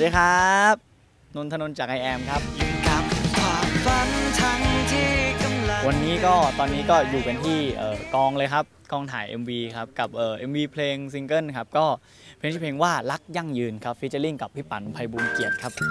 ดีครับนนทนนท์จาก IAM ครับวันนี้ก็ตอนนี้ก็อยู่กันที่กองเลยครับกองถ่าย MV ครับกับMV เพลงซิงเกิลครับก็เพลงชื่อเพลงว่ารักยั่งยืนครับฟีเจอริ่งกับพี่ปั่นไพบูลย์เกียรติครับ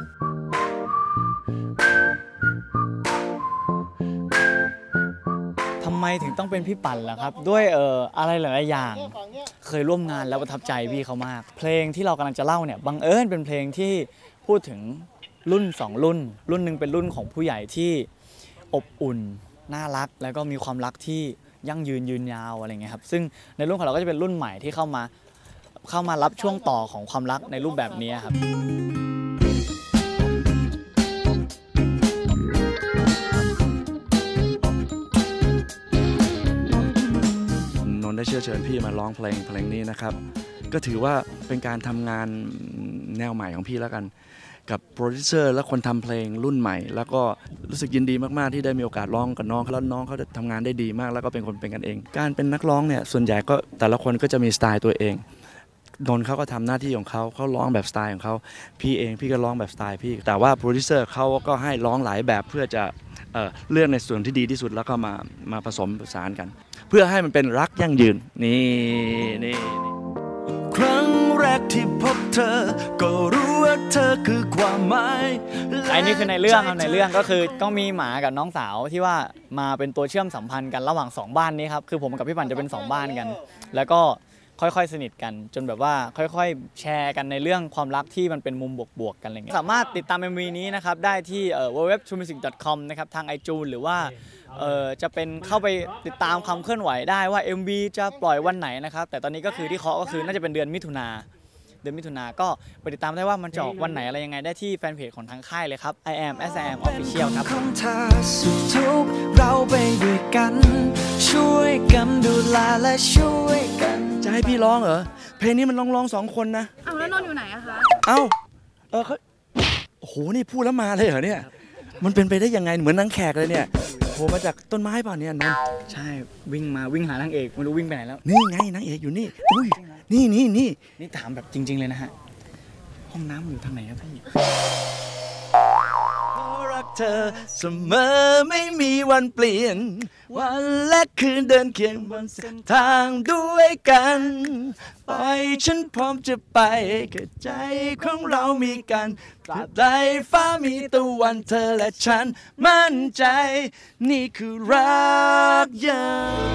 ทำไมถึงต้องเป็นพี่ปั่นล่ะครับด้วยอะไรหลายๆอย่างเคยร่วมงานแล้วประทับใจพี่เขามากเพลงที่เรากำลังจะเล่าเนี่ยบังเอิญเป็นเพลงที่พูดถึงรุ่น2รุ่นหนึ่งเป็นรุ่นของผู้ใหญ่ที่อบอุ่นน่ารักแล้วก็มีความรักที่ยั่งยืนยืนยาวอะไรเงี้ยครับซึ่งในรุ่นของเราก็จะเป็นรุ่นใหม่ที่เข้ามารับช่วงต่อของความรักในรูปแบบนี้ครับนนท์ได้เชิญพี่มาร้องเพลงนี้นะครับก็ถือว่าเป็นการทำงานแนวใหม่ของพี่แล้วกันกับโปรดิวเซอร์และคนทำเพลงรุ่นใหม่แล้วก็รู้สึกยินดีมากๆที่ได้มีโอกาสร้องกับน้องเขาแล้วน้องเขาทำงานได้ดีมากแล้วก็เป็นคนเป็นกันเองการเป็นนักร้องเนี่ยส่วนใหญ่ก็แต่ละคนก็จะมีสไตล์ตัวเองนนท์เขาก็ทำหน้าที่ของเขาร้องแบบสไตล์ของเขาพี่ก็ร้องแบบสไตล์พี่แต่ว่าโปรดิวเซอร์เขาก็ให้ร้องหลายแบบเพื่อจะเลือกในส่วนที่ดีที่สุดแล้วก็มาผสมผสานกันเพื่อให้มันเป็นรักยั่งยืนนี่ครั้งแรกที่พบเธอก็รู้ว่าเธอคือความหมายไอ้นี่คือในเรื่องครับในเรื่องก็คือก็มีหมากับน้องสาวที่ว่ามาเป็นตัวเชื่อมสัมพันธ์กันระหว่าง2บ้านนี้ครับคือผมกับพี่ปั่นจะเป็น2บ้านกันแล้วก็ค่อยๆสนิทกันจนแบบว่าค่อยๆแชร์กันในเรื่องความรักที่มันเป็นมุมบวกๆกันอะไรเงี้ยสามารถติดตาม MV นี้นะครับได้ที่ www.truemusic.com นะครับทาง iTunes หรือว่าจะเป็นเข้าไปติดตามความเคลื่อนไหวได้ว่า MV จะปล่อยวันไหนนะครับแต่ตอนนี้ก็คือที่เคาะก็คือน่าจะเป็นเดือนมิถุนาก็ไปติดตามได้ว่ามันจะออกวันไหนอะไรยังไงได้ที่แฟนเพจของทางค่ายเลยครับ IAM Official ครับเราไปด้วยกันช่วยกันดูแลและช่วยกันจะให้พี่ร้องเหรอเพลงนี้มันร้อง2คนนะอ้าวแล้วนนท์อยู่ไหนอะคะเขาโอ้โหนี่พูดแล้วมาเลยเหรอเนี่ยมันเป็นไปได้ยังไงเหมือนนางแขกเลยเนี่ยโผล่มาจากต้นไม้เปล่าเนี่ยนนท์ใช่วิ่งหานางเอกไม่รู้วิ่งไปไหนแล้วนี่ไงนางเอกอยู่นี่อุ้ยนี่ถามแบบจริงๆเลยนะฮะห้องน้ำอยู่ทางไหนครับพี่รักเธอเสมอไม่มีวันเปลี่ยนวันและคืนเดินเคียงบนเส้นทางด้วยกันปล่อยฉันพร้อมจะไปแค่ใจของเรามีกันตราบใดฟ้ามีตะวันเธอและฉันมั่นใจนี่คือรักยัง